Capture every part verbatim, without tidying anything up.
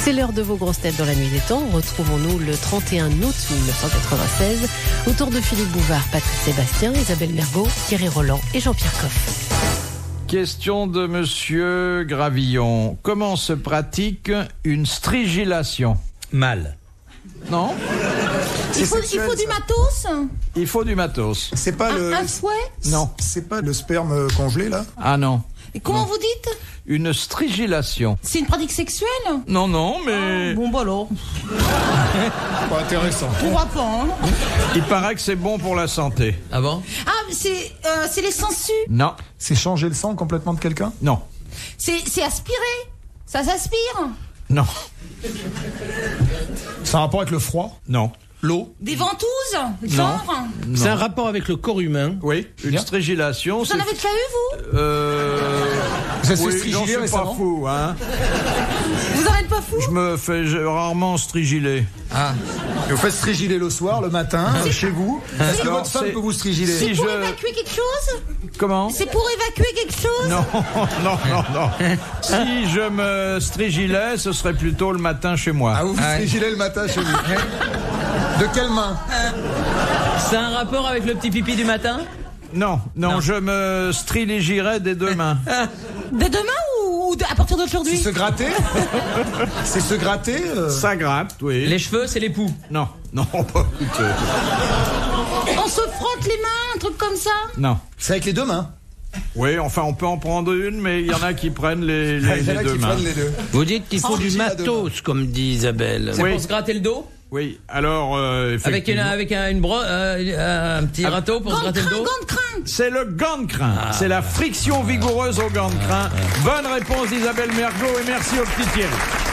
C'est l'heure de vos grosses têtes dans la nuit des temps. Retrouvons-nous le trente et un août mille neuf cent quatre-vingt-seize autour de Philippe Bouvard, Patrice Sébastien, Isabelle Mergo, Thierry Roland et Jean-Pierre Coff. Question de Monsieur Gravillon. Comment se pratique une stridulation? Mal. Non. Il faut, sexuel, il faut du ça. matos. Il faut du matos. C'est pas Un, le. un fouet. Non. C'est pas le sperme euh, congelé là. Ah non. Et comment Non. vous dites? Une stridulation. C'est une pratique sexuelle? Non, non, mais Bon bah alors, Pas intéressant. on va pas, hein. il paraît que c'est bon pour la santé. Ah bon? Ah, c'est euh, c'est les sangsues. Non, C'est changer le sang complètement de quelqu'un. non, C'est c'est aspirer. Ça s'aspire. non, Ça a un rapport avec le froid, non. l'eau. Des ventouses, genre. Non. C'est un rapport avec le corps humain. Oui, une Bien. stridulation. Vous en avez déjà eu, vous? Euh... Vous êtes fait Oui, j'en strigiler suis pas récemment fou, hein. Vous en êtes pas fou? Je me fais j'ai rarement strigiler. Ah. Et vous faites strigiler le soir, le matin, euh, chez vous. Est-ce que Alors, votre femme c'est- peut vous strigiler Si Pour je... évacuer quelque chose? Comment? C'est pour évacuer quelque chose? Non, non, non, non. Si je me strigilais, ce serait plutôt le matin chez moi. Ah, vous vous Ah ouais. strigilez le matin chez vous. De quelle main? C'est un rapport avec le petit pipi du matin? Non, non, Non. je me strigirais des deux mains. Dès demain ou, ou de- à partir C'est d'aujourd'hui? se gratter. C'est se gratter. euh, Ça gratte, oui. Les cheveux, c'est les poux. Non, non, pas du tout. On se frotte les mains, un truc comme ça? Non. C'est avec les deux mains. Oui, enfin, on peut en prendre une, mais il y en a qui prennent les, les, Il y en les a deux qui mains. prennent les deux. Vous dites qu'il faut Oh, du j'ai la matos, comme dit Isabelle. C'est Oui. pour se gratter le dos? Oui, alors, euh, Avec, une, effectivement... avec un, une bro, euh, un petit râteau pour se Gant de gratter le crin, dos? gant de crin. C'est le gant de crin. C'est la friction vigoureuse au gant de crin. Bonne réponse d'Isabelle Mergo et merci au petit Thierry.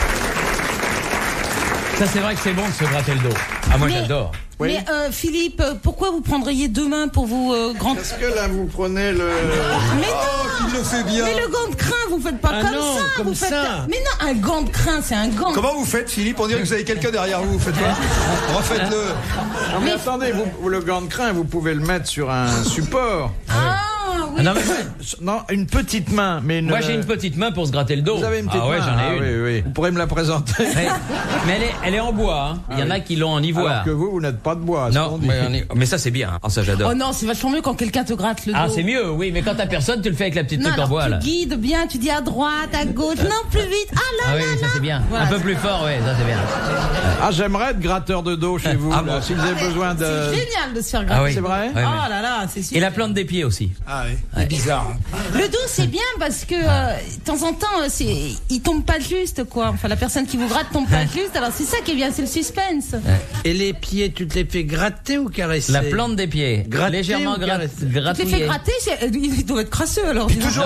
Ça, c'est vrai que c'est bon de se gratter le dos. Ah, moi, Mais- j'adore. Oui. Mais euh, Philippe, euh, pourquoi vous prendriez deux mains pour vous euh, grand... Est-ce que là, vous prenez le... Mais non, Il le fait bien. mais le gant de crin, vous faites pas Ah comme non, ça. comme vous faites... ça. Mais non, un gant de crin, c'est un gant. Comment vous faites, Philippe? On dirait que vous avez quelqu'un derrière vous. Vous faites quoi? Refaites-le. Non, mais attendez, vous, vous- le gant de crin, vous pouvez le mettre sur un support. Ah oui. Ah, non, mais Non, une petite main, mais une... moi, j'ai une petite main pour se gratter le dos. Vous avez une petite ah ouais, main? j'en ai Ah une. oui, oui. Vous pourrez me la présenter. Mais, mais elle, est, elle est en bois. Hein. Il y en a qui l'ont en ivoire. Alors que vous, vous n'êtes pas de bois. c'est ce Non, qu'on dit. mais, on est- mais ça, c'est bien. Ah, ça, j'adore. Oh non, c'est vachement mieux quand quelqu'un te gratte le dos. Ah, c'est mieux, oui, mais quand t'as personne, tu le fais avec la petite Non, truc en alors bois, tu là. guides bien, tu dis à droite, à gauche, non, plus vite. Ah là Ah là oui, ça là. c'est bien. Voilà, Un peu c'est- plus fort, ouais, ça c'est bien. Ah, j'aimerais être gratteur de dos chez vous. Ah là, bon. si vous avez besoin de... C'est génial de se faire gratter. Ah oui. C'est vrai? Ouais, Oh ouais. là là, c'est Et super. la plante des pieds aussi. Ah oui. C'est bizarre. Le dos, c'est bien parce que euh, de temps en temps, euh, c'est, il tombe pas juste, quoi. Enfin, la personne qui vous gratte tombe pas juste. Alors c'est ça qui est bien, c'est le suspense. Et les pieds, tu te les fais gratter ou caresser? La plante des pieds. Gratter Légèrement ou gra- caresser? Tu te les fais gratouillée. gratter, c'est- il doit être crasseux alors. dis donc. Non.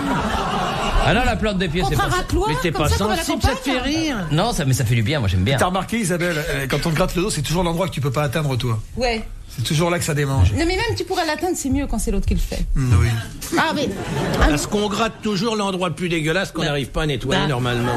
Ah non, la plante des pieds, c'est Contre un pas ça. racloir, Mais t'es comme pas ça, comme à la sensible, ça te fait campagne. rire. Non, ça, mais ça fait du bien, moi j'aime bien. T'as remarqué, Isabelle, euh, quand on te gratte le dos, c'est toujours l'endroit que tu peux pas atteindre, toi. Ouais. C'est toujours là que ça démange. Non, mais même tu pourrais l'atteindre, c'est mieux quand c'est l'autre qui le fait. Mm, oui. Ah, mais. Parce qu'on gratte toujours l'endroit le plus dégueulasse qu'on n'arrive pas à nettoyer Ah. normalement.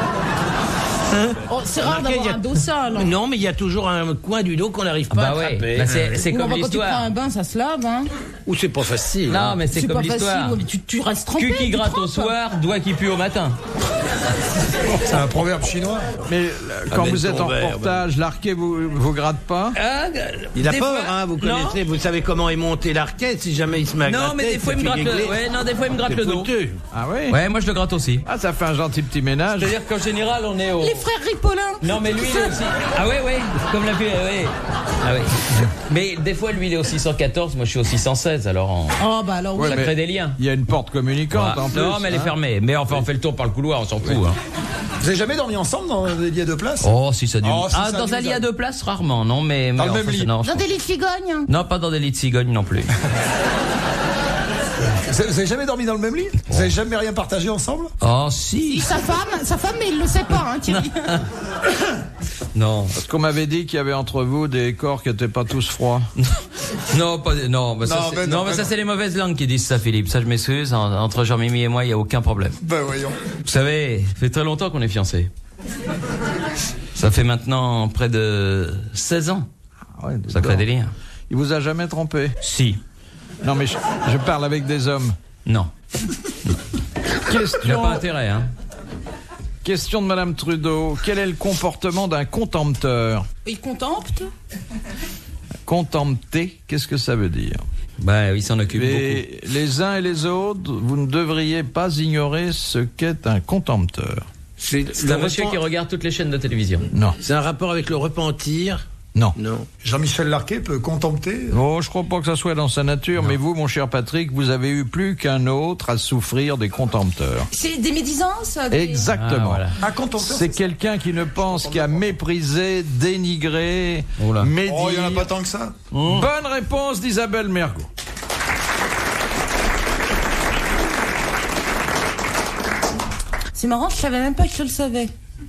Oh, c'est rare Remarquez, d'avoir il y a- un dos sale. Non, mais il y a toujours un coin du dos qu'on n'arrive Ah pas bah à ouais, attraper. bah c'est c'est Ou comme quand tu prends l'histoire. un bain, ça se lave, hein. Ou c'est pas facile. Non, mais c'est C'est comme pas l'histoire. facile, mais tu, tu restes trempé. Cul qui tu gratte au trempes. soir, doigt qui pue au matin. C'est un proverbe chinois. Mais euh, quand mais vous êtes en ton verre, reportage, l'arquet vous, vous gratte pas? Ah, Il a des peur, fois- hein, vous Non. connaissez, vous savez comment est monté l'arquette si jamais il se met à Non, gratter, mais des fois ça il me fait gratte le, guégler. ouais, non, des fois il me gratte C'est le dos. foutu. Ah oui? Ouais, moi je le gratte aussi. Ah, ça fait un gentil petit ménage. C'est-à-dire qu'en général, on est au. Les frères Ripollin. Non, mais lui, il est aussi. Ah ouais, ouais, comme la fille, ouais. Ah ouais. Mais des fois, lui, il est au six cent quatorze, moi je suis au six cent seize, alors on... Oh, bah alors oui. Ouais, ça mais crée des liens. Il y a une porte communicante Voilà. en plus. Non, mais elle est hein. fermée. Mais enfin, on fait le tour par le couloir, on s'en fout. Hein. Vous avez jamais dormi ensemble dans des lits à deux places? Oh, si ça dure. Oh, si ah, ça dans dure, un lit ça- à deux places, rarement, non, mais. Dans mais le enfin, même lit. c'est- non, je Dans pense- des lits de cigognes. Non, pas dans des lits de cigogne non plus. Vous avez vous avez jamais dormi dans le même lit? Vous avez jamais rien partagé ensemble? Oh, Si, si. sa femme, sa femme, mais il le sait pas, hein, Thierry. Non. Parce qu'on m'avait dit qu'il y avait entre vous des corps qui n'étaient pas tous froids. Non, pas, non, bah ça, Non, c'est- mais non, non, mais mais ça non. c'est les mauvaises langues qui disent ça, Philippe. Ça, je m'excuse. En- Entre Jean-Mimi et moi, il n'y a aucun problème. Ben voyons. Vous savez, ça fait très longtemps qu'on est fiancés. Ça fait maintenant près de seize ans. Ah ouais, Ça crée des liens. Il vous a jamais trompé? Si. Non, mais je, je parle avec des hommes. Non. Il n'y a Question, pas intérêt, hein. Question de Madame Trudeau. Quel est le comportement d'un contempteur? Il contempte. Contempter, qu'est-ce que ça veut dire? Bah, il s'en occupe Mais beaucoup. les uns et les autres, vous ne devriez pas ignorer ce qu'est un contempteur. C'est C'est le un monsieur repent- qui regarde toutes les chaînes de télévision. Non, C'est un rapport avec le repentir? non. Non. Jean-Michel Larquet peut contempter. Oh, je crois pas que ça soit dans sa nature, mais vous, mon cher Patrick, vous avez eu plus qu'un autre à souffrir des contempteurs. C'est des médisances des... Exactement. Ah, voilà. Un contempteur. C'est quelqu'un qui ne pense qu'à mépriser, dénigrer, Oula. médire. Oh, il n'y en a pas tant que ça. Bonne réponse d'Isabelle Mergo. C'est marrant, je savais même pas que je le savais.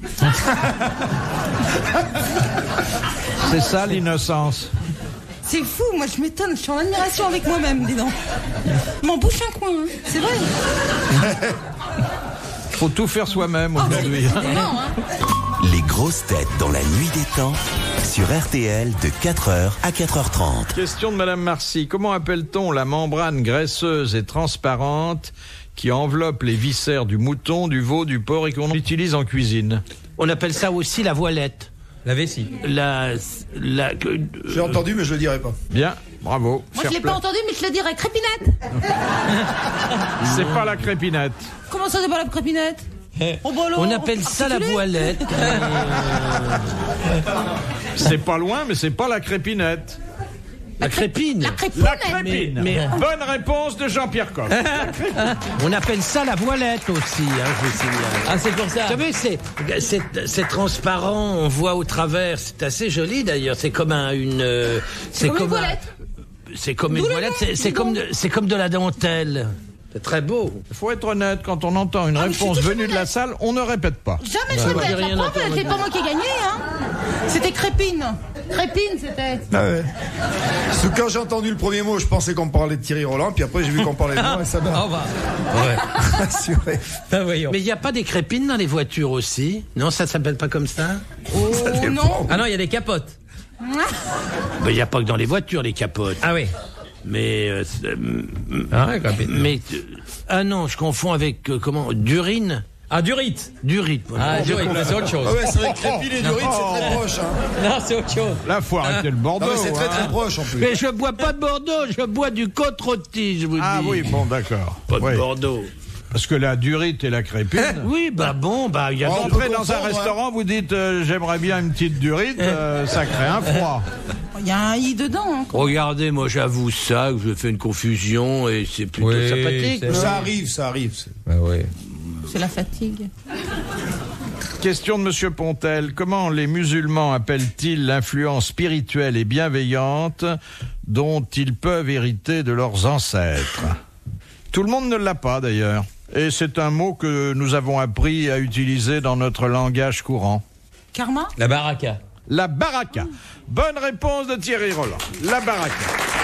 C'est ça l'innocence. C'est fou, moi je m'étonne, je suis en admiration avec moi-même, dis donc. Je m'en bouche un coin, hein. C'est vrai. Faut tout faire soi-même aujourd'hui. Non, hein. Les grosses têtes dans la nuit des temps sur R T L de quatre heures à quatre heures trente. Question de Madame Marcy. Comment appelle-t-on la membrane graisseuse et transparente qui enveloppe les viscères du mouton, du veau, du porc et qu'on utilise en cuisine? On appelle ça aussi la voilette. La vessie. La, la, que- J'ai entendu, mais je le dirai pas. Bien, bravo. Moi Fair je l'ai play. pas entendu, mais je le dirais. Crépinette. C'est pas la crépinette. Comment ça, c'est pas la crépinette? Oh, bah alors, on appelle ça la articulé. voilette. C'est pas loin, mais c'est pas la crépinette. La crépine. La La crépinette. crépine. Mais- mais- Bonne réponse de Jean-Pierre Coff. On appelle ça la voilette aussi, hein, je vous signale. Ah, c'est pour ça. Vous savez, c'est, c'est, c'est transparent, on voit au travers. C'est assez joli d'ailleurs. C'est comme un, une. euh, C'est comme une un- voilette. c'est comme D'où une le voilette. nom, C'est, c'est dis comme, donc. de, c'est comme de la dentelle. C'est très beau. Il faut être honnête, quand on entend une Ah, mais je suis réponse toujours venue de la salle, on ne répète pas. Jamais je Bah, répète. j'ai rien La preuve, entendu. c'est pas moi qui ai gagné, hein. C'était Crépine. Crépine, c'était. Ah ouais. Parce que quand j'ai entendu le premier mot, je pensais qu'on parlait de Thierry Roland, puis après j'ai vu qu'on parlait de moi et ça m'a Au revoir. rassuré. Ah, voyons. Mais il n'y a pas des crépines dans les voitures aussi? Non, ça s'appelle pas comme ça? Oh non. Ah non, il y a des capotes. Ben, il n'y a pas que dans les voitures, les capotes. Ah oui. Mais. euh, c'est- euh, Ah, ouais, crépine. mais. euh, ah non, je confonds avec. euh, comment? D'urine? Ah, du rite. Durite. voilà. Ah, du rite, c'est autre chose. Ah ouais, c'est vrai que Crépine et Durite, c'est très proche. Hein. Non, c'est autre chose. Là, faut arrêter le Bordeaux. Non, mais c'est très très hein. proche en plus. Mais je bois pas de Bordeaux, je bois du Côte-Rôti, je vous Ah dis. oui, bon, d'accord. Pas de Oui. Bordeaux. Parce que la durite et la crépine. Oui, bah bon, bah il y a Oh, d'autres- on peut Entrez dans un confondre, restaurant, vous dites euh, j'aimerais bien une petite durite, euh, ça crée un froid. Il y a un i dedans. Hein. Regardez, moi j'avoue ça, que je fais une confusion et c'est plutôt Oui, sympathique. c'est- non? Ça arrive, ça arrive. c'est- Ah oui. C'est la fatigue. Question de Monsieur Pontel. Comment les musulmans appellent-ils l'influence spirituelle et bienveillante dont ils peuvent hériter de leurs ancêtres? Tout le monde ne l'a pas d'ailleurs. Et c'est un mot que nous avons appris à utiliser dans notre langage courant. Karma. La baraka. La baraka. Bonne réponse de Thierry Roland. La baraka.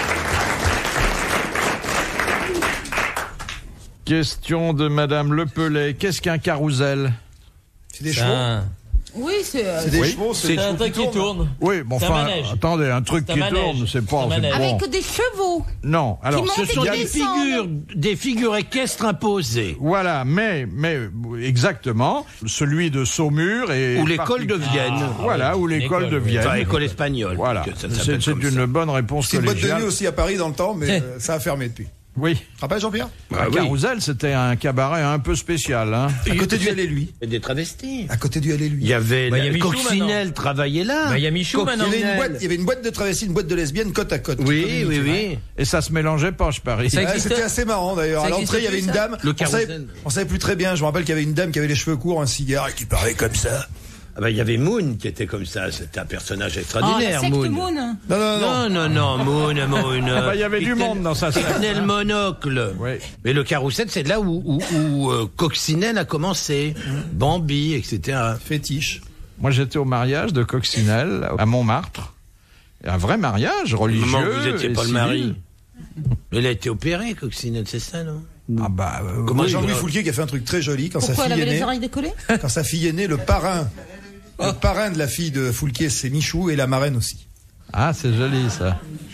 Question de Madame Lepelay. Qu'est-ce qu'un carrousel? C'est des C'est chevaux. un, Oui, c'est. euh, C'est des Oui. chevaux, c'est c'est des un chevaux truc qui tournent. tourne. Oui, bon, C'est un enfin, manège. attendez, un truc C'est un qui manège. tourne, c'est pas... C'est un c'est manège. bon. Avec des chevaux. Non, alors... montent Ce sont et des descendent. figures, des figures équestres imposées. Voilà, mais, mais exactement, celui de Saumur et... Ou l'école de Vienne. Voilà, ou l'école de L'école, oui. Vienne. Enfin, école espagnole. Voilà, que ça c'est s'appelle c'est comme une ça. bonne réponse C'est une boîte de collégiale. nuit aussi à Paris dans le temps, mais euh, ça a fermé depuis. Oui, Tu te rappelles, Jean-Pierre? Ah un oui. carrousel, c'était un cabaret un peu spécial. Hein. À côté du Allée lui. Et des travestis. À côté du Allée lui. Il y avait Bah, il y a la- Michou Coccinelle travaillait là. Bah, il y a Michou Il maintenant. y, avait une boîte, il y avait une boîte de travestis, une boîte de lesbiennes côte à côte. qui Oui, communiquaient. oui, oui. Et ça se mélangeait pas, je parie. Ça Ouais, existe- C'était assez marrant d'ailleurs. Ça À l'entrée, il y existe avait une plus, ça dame. Le on, savait, carrousel. on savait plus très bien. Je me rappelle qu'il y avait une dame qui avait les cheveux courts, un cigare et qui parlait comme ça. Ah bah, il y avait Moon qui était comme ça. C'était un personnage Oh, la extraordinaire, secte Moon. Moon. Non, non, non. Non, non, non, Moon, Moon. Bah, il y avait du monde dans sa Il salle. tenait le monocle. Oui. Mais le carrousel, c'est là où, où, où euh, Coccinelle a commencé. Bambi, et cetera. Fétiche. Moi, j'étais au mariage de Coccinelle, à Montmartre. Et un vrai mariage religieux. Maman, vous n'étiez et pas le civil. mari. Elle a été opérée, Coccinelle, c'est ça, non? Ah bah, euh, Comment Moi, il- Jean-Louis Foulquier qui a fait un truc très joli quand Pourquoi sa elle fille avait est les née. oreilles décollées? Quand sa fille est née, le parrain, le parrain de la fille de Foulquier, c'est Michou et la marraine aussi. Ah, c'est joli ça.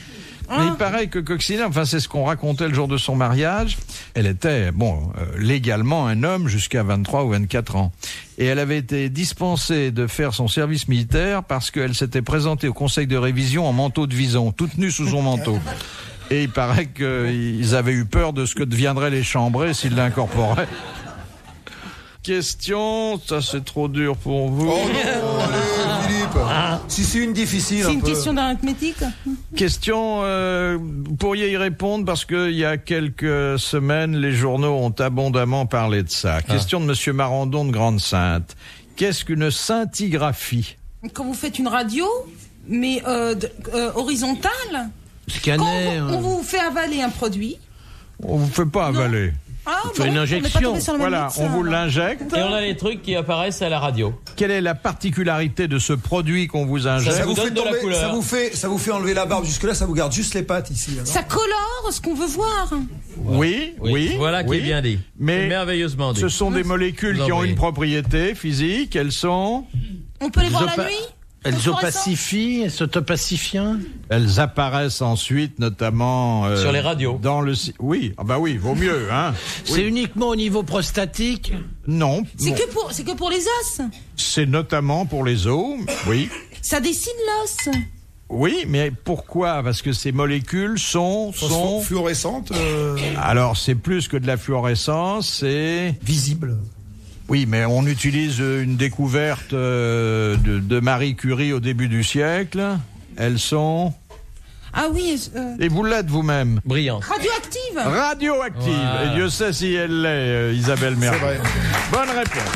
Mais il paraît que Coccinelle, enfin c'est ce qu'on racontait le jour de son mariage, elle était, bon, euh, légalement un homme jusqu'à vingt-trois ou vingt-quatre ans. Et elle avait été dispensée de faire son service militaire parce qu'elle s'était présentée au conseil de révision en manteau de vison, toute nue sous son manteau. Et il paraît qu'ils avaient eu peur de ce que deviendraient les chambrés s'ils l'incorporaient. Question, ça c'est trop dur pour vous. Oh non, allez, Philippe. Si c'est une difficile. C'est un une peu. question d'arithmétique. Question, euh, vous pourriez y répondre parce qu'il y a quelques semaines, les journaux ont abondamment parlé de ça. Question de Monsieur Marandon de Grande-Sainte. Qu'est-ce qu'une scintigraphie? Quand vous faites une radio, mais euh, de- euh, horizontale, quand Scanner. on, on vous fait avaler un produit. On vous fait pas avaler. Ah, fait une on n'est pas injection. tombé sur le même Voilà, médecin, on vous alors. l'injecte. Et on a les trucs qui apparaissent à la radio. Quelle est la particularité de ce produit qu'on vous injecte? Ça vous vous fait donne de la tomber- couleur. ça vous fait, ça vous fait enlever la barbe jusque là, ça vous garde juste les pattes ici. alors. Ça colore ce qu'on veut voir. Oui, oui. Voilà qui oui. est bien dit. Mais C'est merveilleusement dit. ce sont des molécules Vous qui ont envoyez. une propriété physique. Elles sont... On peut les voir Zopa- la nuit. Elles Phosphorescents. opacifient, elles s'autopacifient. Elles apparaissent ensuite, notamment... euh, Sur les radios. Dans le... si- Oui, ah bah oui, vaut mieux, hein. C'est uniquement au niveau prostatique. Non, C'est bon, que pour, c'est que pour les os. c'est notamment pour les os, oui. Ça dessine l'os. Oui, mais pourquoi? Parce que ces molécules sont... Phospho- sont... Fluorescente, euh, Alors, c'est plus que de la fluorescence, c'est... visible. Oui, mais on utilise une découverte euh, de, de Marie Curie au début du siècle. Elles sont... Ah oui, euh, Et vous l'êtes vous-même. Brillante. radioactive. Radioactive. Voilà. Et Dieu sait si elle l'est, euh, Isabelle C'est Mergo. vrai. Bonne réponse.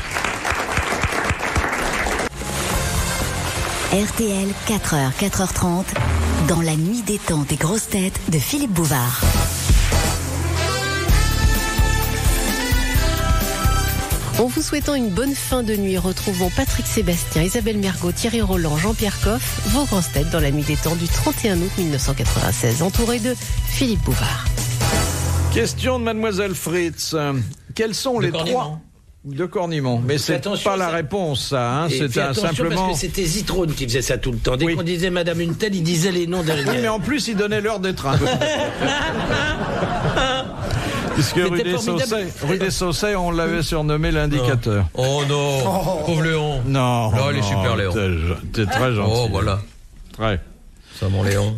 R T L, quatre heures, quatre heures trente, dans la nuit des temps des grosses têtes de Philippe Bouvard. En vous souhaitant une bonne fin de nuit, retrouvons Patrick Sébastien, Isabelle Mergo, Thierry Roland, Jean-Pierre Coff, vos grosses têtes dans la nuit des temps du trente et un août mille neuf cent quatre-vingt-seize, entouré de Philippe Bouvard. Question de Mademoiselle Fritz. Quels sont De les Cornimont. trois... De Cornimont. Mais c'est attention, pas la ça- réponse, ça. Hein. Et C'est fais un, attention simplement... parce que c'était Zitrone qui faisait ça tout le temps. Dès Oui. qu'on disait Madame une telle, il disait les noms derrière. Oui, mais en plus, il donnait l'heure des trains. Puisque rue C'était des, formidable. Saussets, rue des Saussets, on l'avait surnommé l'indicateur. Oh non, pauvre Léon. Non, Là, il est super, Léon. T'es, t'es très gentil. Oh voilà, Très. ça mon Léon.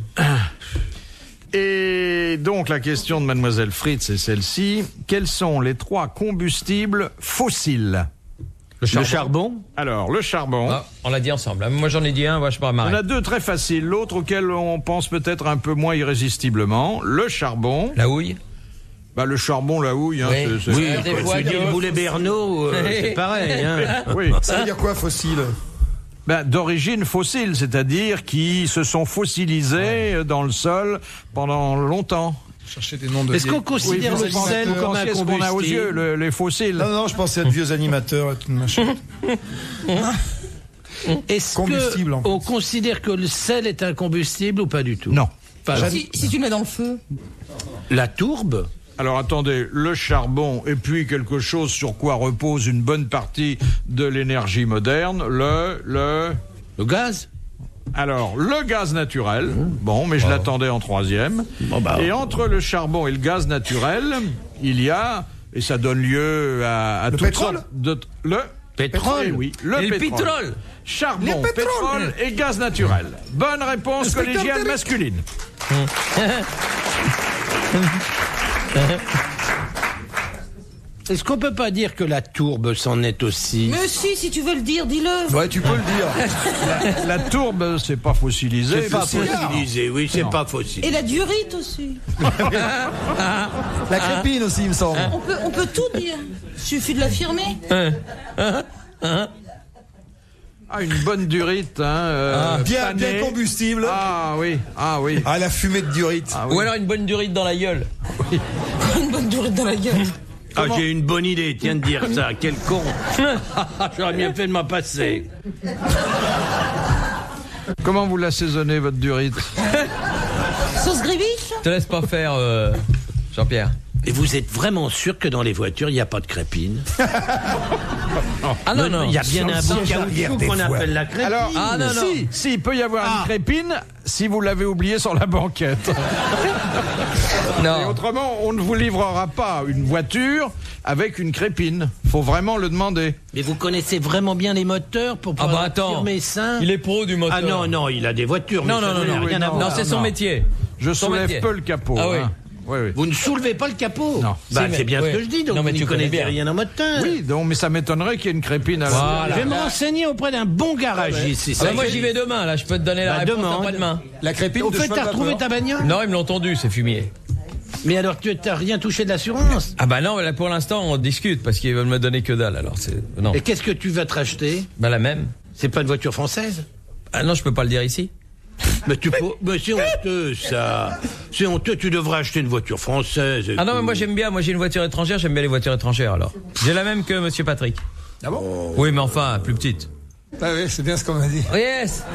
Et donc, la question de Mademoiselle Fritz est celle-ci. Quels sont les trois combustibles fossiles? Le charbon. Le charbon. Alors, le charbon. Ah, on l'a dit ensemble. Moi j'en ai dit un, moi je pars On marrer. a deux très faciles. L'autre auquel on pense peut-être un peu moins irrésistiblement. Le charbon. La houille. Bah, le charbon, la houille. Hein, Oui. c'est- c'est- Oui, Ah, des quand fois, tu dis de- le boulet Bernaud, euh, c'est pareil. Hein. Oui. Ça veut dire quoi, fossile? Ben, d'origine fossile, c'est-à-dire qui se sont fossilisés dans le sol pendant longtemps. Chercher des noms de. Est-ce qu'on vieilles- considère Oui, le vous pensez- sel Vous comme un pensiez ce qu'on a aux combustible yeux, le- les fossiles. Non, non, je pensais à de vieux animateurs et tout machin. Est-ce Combustible, en qu'on considère que le sel est un combustible ou pas du tout? Non. Enfin, Si, si tu le mets dans le feu. la tourbe. Alors attendez, le charbon et puis quelque chose sur quoi repose une bonne partie de l'énergie moderne, le le Le gaz. alors le gaz naturel. Bon, mais je l'attendais en troisième. Bon, bah, Et entre le charbon et le gaz naturel, il y a et ça donne lieu à, à Le toutes pétrole sortes de le Pétrole. Eh oui, le Et le pétrole. pétrole. Charbon, Les pétroles. pétrole et gaz naturel. Bonne réponse Inspecteur collégiale Derrick. masculine. Est-ce qu'on peut pas dire que la tourbe s'en est aussi? Mais si, si tu veux le dire, dis-le. Ouais, tu peux le dire. La tourbe, c'est pas fossilisé. C'est pas mais c'est- fossilisé, oui, c'est pas fossilisé. Et la durite aussi. La crépine aussi, il me semble. On peut, on peut tout dire. Suffit de l'affirmer. Ah, une bonne durite, hein. euh, Bien, panée. bien combustible. Ah oui, ah oui. Ah, la fumée de durite. Ah oui. Ou alors une bonne durite dans la gueule. Une bonne durite dans la gueule. Ah, j'ai une bonne idée, tiens de dire ça, quel con. J'aurais bien fait de m'en passer. Comment vous l'assaisonnez, votre durite? Sauce gribiche. Te laisse pas faire, euh, Jean-Pierre. Et vous êtes vraiment sûr que dans les voitures, il n'y a pas de crépine? Ah non, non. Il y a bien un bon caoutchouc qu'on appelle la crépine. Alors, Ah, non, non. si, si, il peut y avoir Ah. une crépine si vous l'avez oublié sur la banquette. Et Non. autrement, on ne vous livrera pas une voiture avec une crépine. Faut vraiment le demander. Mais vous connaissez vraiment bien les moteurs pour Ah pouvoir bah attends. affirmer ça? Il est pro du moteur. Ah non, non, il a des voitures. Non, mais non, ça non, n'a non. rien à non, voir. Non, c'est son non. métier. Je Son soulève métier. peu le capot. Ah oui. hein. Oui, oui. Vous ne soulevez pas le capot? Non. Bah, Si, c'est mais- bien oui. ce que je dis, donc Non, mais vous tu ne connais connaissez bien. rien en moteur. Oui, donc, mais ça m'étonnerait qu'il y ait une crépine à la Voilà. Je vais me renseigner auprès d'un bon garagiste. c'est Ah ça bah moi que j'y je vais dis. demain, là, je peux te donner la Bah, réponse demande. après-demain. La crépine Au de fait, cheval t'as retrouvé vapeur. ta bagnole? Non, ils me l'ont tendu, c'est fumier. Mais alors, tu n'as rien touché de l'assurance? Ah bah non, là pour l'instant on discute parce qu'ils veulent me donner que dalle, alors c'est... Non. Et qu'est-ce que tu vas te racheter? Bah la même. C'est pas une voiture française? Ah non, je peux pas le dire ici. Mais tu peux... Mais c'est honteux, ça. C'est honteux, tu devrais acheter une voiture française. et Ah non, tout. mais moi j'aime bien, moi j'ai une voiture étrangère, j'aime bien les voitures étrangères alors. J'ai la même que Monsieur Patrick. Ah bon? Oui, mais enfin, plus petite. Ah oui, c'est bien ce qu'on m'a dit. Oh yes.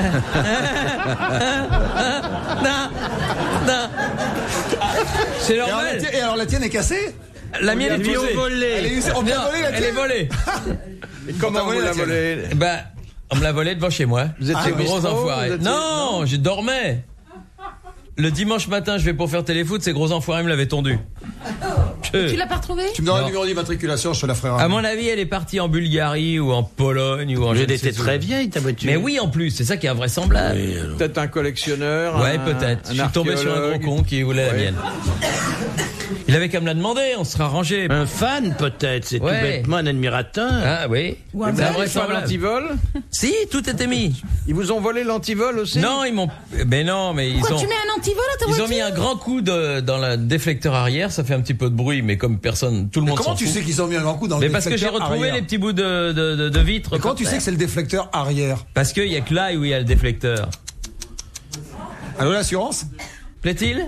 Non, non. C'est Et alors, la normal. tienne, et alors la tienne est cassée? La mienne est Vie au posée. volet. Elle est usée. On peut Non, voler la elle est tienne? volée. Et comment On t'a vous volé la la tienne. volez? Bah, on me l'a volée devant chez moi. Vous étiez Ces au gros bistrot, enfoirés. vous étiez- Non, je dormais. Le dimanche matin, je vais pour faire téléfoot, ces gros enfoirés me l'avaient tondu. Je- Tu l'as pas retrouvé? Tu me donneras Non. le numéro d'immatriculation, je te la ferai. À mon avis, elle est partie en Bulgarie ou en Pologne ou en. Mais je elle ne sais était où. très vieille, ta voiture. Mais oui, en plus, c'est ça qui est invraisemblable. Oui, alors. Peut-être un collectionneur. Ouais, un- peut-être. un Je suis tombé sur un gros archéologue. con qui voulait la Ouais. mienne. Il avait qu'à me la demander, on sera rangé. Un fan, peut-être. C'est Ouais. tout bêtement un admirateur. Ah oui. Ou un C'est belge, Pas invraisemblable. l'antivol? Si, tout était mis. Ils vous ont volé l'antivol aussi? Non, ils m'ont. Mais non, mais ils Pourquoi ont. tu mets un antivol à ta Ils voiture? ont mis un grand coup de, dans le déflecteur arrière, ça fait un petit peu de bruit, mais comme personne, tout le monde Comment s'en tu fout. sais qu'ils ont mis un grand coup dans le Mais parce que j'ai déflecteur retrouvé arrière? les petits bouts de, de, de, de vitre. Et comment par tu sais terre. que c'est le déflecteur arrière? Parce qu'il y a que là où il y a le déflecteur. Allô, l'assurance? Plaît-il?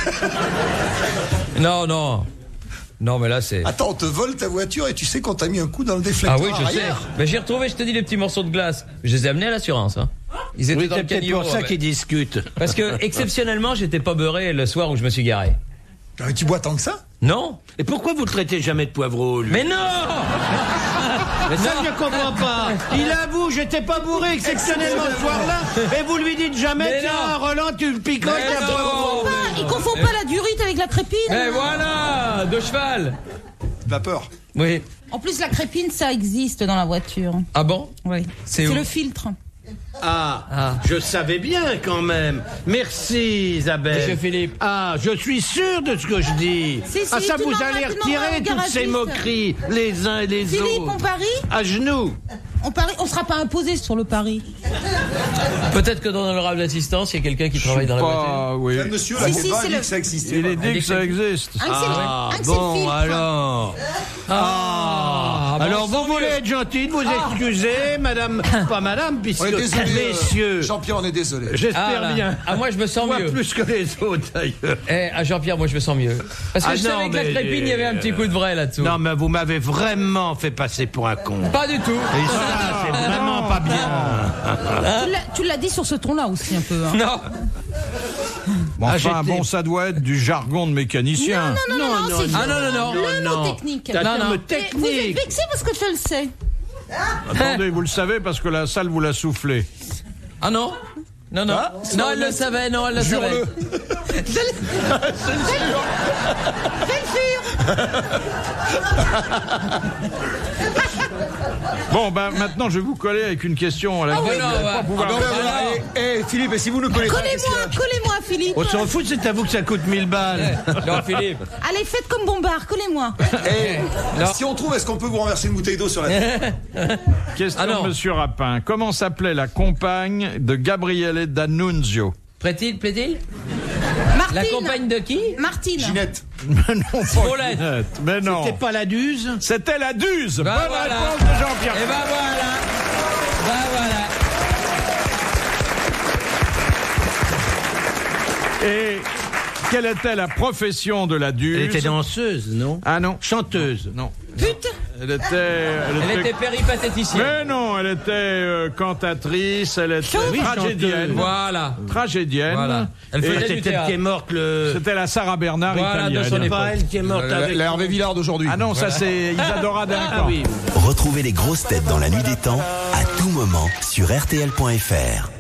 Non, non. Non, mais là, c'est... Attends, on te vole ta voiture et tu sais qu'on t'a mis un coup dans le Ah déflecteur oui, je sais. arrière? Mais j'ai retrouvé, je te dis, les petits morceaux de glace. Je les ai amenés à l'assurance. Hein. Ils étaient Oui, dans c'est le peut-être caniveau. pour ça ouais. qu'ils discutent. Parce que, exceptionnellement, j'étais pas beurré le soir où je me suis garé. Ah, mais tu bois tant que ça? Non? Et pourquoi vous le traitez jamais de poivreau, lui? Mais non! Mais ça, je comprends pas. Il avoue, j'étais pas bourré exceptionnellement ce soir-là, et vous lui dites jamais, Mais tiens, non. Roland, tu le picotes, Mais il y a non. poivreau. Ah, il confond pas la durite avec la crépine. Mais voilà! De cheval! Vapeur. Oui. En plus, la crépine, ça existe dans la voiture. Ah bon? Oui. C'est C'est où? le filtre. Ah, Ah. je savais bien quand même. Merci, Isabelle. Monsieur Philippe. Ah, je suis sûr de ce que je dis. Si, si, ah, ça tu vous demanderas- allez tu demanderas retirer au toutes ces garagiste. moqueries, les uns et les Philippe, on autres. parie À genoux. On parie, on sera pas imposé sur le pari. Peut-être que dans l'honorable assistance, il y a quelqu'un qui travaille dans la voiture. Pas, oui. Le monsieur, Si, là, si, c'est pas c'est dit le- que ça existait. Il est pas. dit que ça existe. Un que c'est le- Ah, un que c'est le bon, filtre. alors. Ah, bon, Alors, sans vous voulez mieux. être gentil de vous excuser, madame, pas madame, puisque On est désolé. euh, messieurs, Jean-Pierre, on est désolé. j'espère Ah, là. bien. Ah, moi, je me sens Moi, mieux. plus que les autres, d'ailleurs. Eh, à Jean-Pierre, moi, je me sens mieux. Parce que Ah, je non, savais que la mais- crépine, il y avait un petit coup de vrai là-dessous. Non, mais vous m'avez vraiment fait passer pour un con. Pas du tout. Et ça, c'est vraiment pas bien. Tu l'as- Tu l'as dit sur ce ton-là aussi un peu. Hein. Non. Bon, Ah, enfin, j'étais- bon, ça doit être du jargon de mécanicien. Non, non, non, non, c'est Ah non, non, non. le non. mot technique. T'as Non, un terme non. Mais vous êtes technique. vexé parce que je le sais. Attendez, vous le savez parce que la salle vous l'a soufflé. Ah non. Non, non. Ah, non, elle le savait, non, elle le savait. Jure-le. Bon, ben maintenant, je vais vous coller avec une question à la Ah oui, vous non, allez pas ouais. pouvoir Ah ben, répondre. voilà. Eh, eh, Philippe, et si vous nous connaissez pas, qu'est-ce qu'il y Collez-moi, a? collez-moi, Philippe. On s'en fout, c'est à vous que ça coûte mille balles. Non, Philippe. Allez, faites comme Bombard, collez-moi. Eh, Non. si on trouve, est-ce qu'on peut vous renverser une bouteille d'eau sur la tête? Question Ah non. de Monsieur Rapin. Comment s'appelait la compagne de Gabriele D'Annunzio? Plaît-il, plaît-il? Martine. La compagne de qui? Martine. Ginette. Mais non, pas Paulette. Ginette. Mais non. C'était pas la duse? C'était la Duse. Bah Bonne voilà. réponse de Jean-Pierre. Et ben voilà. Ben voilà. Et quelle était la profession de la Duse? Elle était danseuse, non? Ah non. Chanteuse. Non. Pute. Elle était... Elle Elle était péripatéticienne. Mais non, non, elle était euh, cantatrice, elle était Oui, tragédienne. Voilà. Tragédienne. Voilà. Elle Et faisait du C'est elle théâtre. qui est morte le. C'était la Sarah Bernard Voilà, de italienne. son C'est époque. pas elle qui est morte La- avec. La Hervé Villard d'aujourd'hui. Ah non, ça c'est Isadora Duncan. Ah oui. Retrouvez les grosses têtes dans la nuit des temps à tout moment sur R T L point F R.